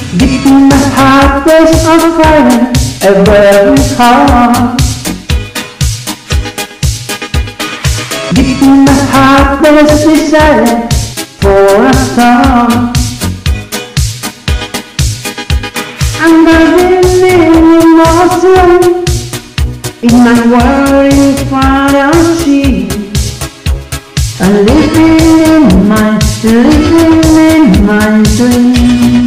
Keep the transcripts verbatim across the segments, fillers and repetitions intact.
Deep in my heart there's a fire, a very heart. Deep in my heart there's desire for a star. I'm living in emotion, in my world in front of sea. I'm living in my, living in my dream.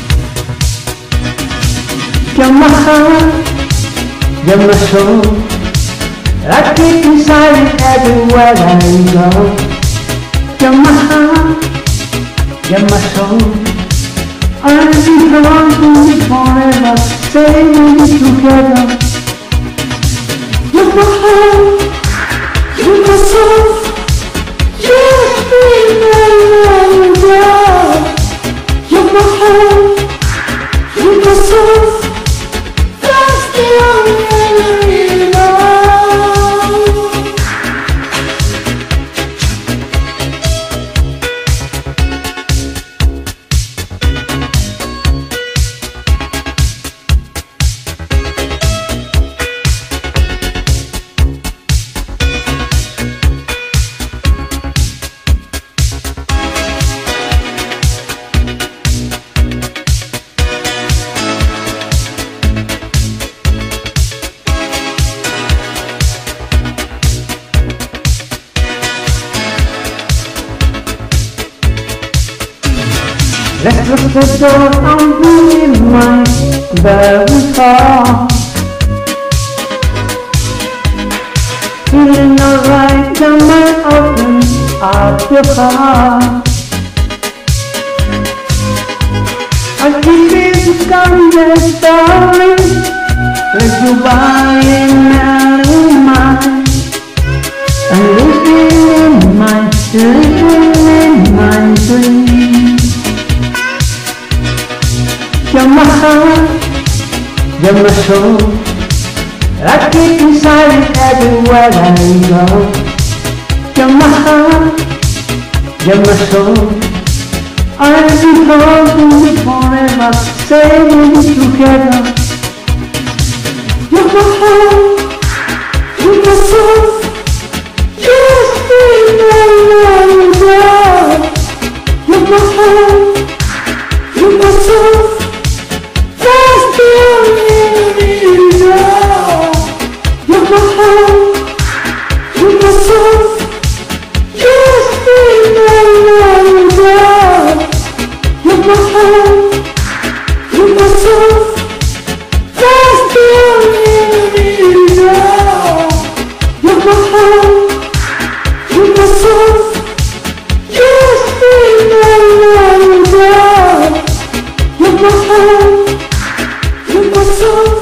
You're my heart, you're my soul. I keep inside it everywhere I go. You're my heart, you're my soul. I'll be drawn to you forever, stay with you together. You're my heart, you're my soul. Just be my girl. You're my heart, you're my soul. That's the only way I know. Let's look the door and be in my very heart. Feeling alright, now I open up your heart. I keep it coming, darling. Let you buy it now in mine. I'm living in my, living in my dream. You're my heart, you're my soul. I keep inside it everywhere I go. You're my heart, you're my soul. I'll be holding you forever, stay with you together. You're my heart, you're my soul. Just be my girl. You're my heart, you're my soul. You're my heart, you're my soul. Just be my girl. You're my heart, you're my soul. Just be my girl. You're my heart, you're my soul. Just be my girl. You're my heart, you're my soul.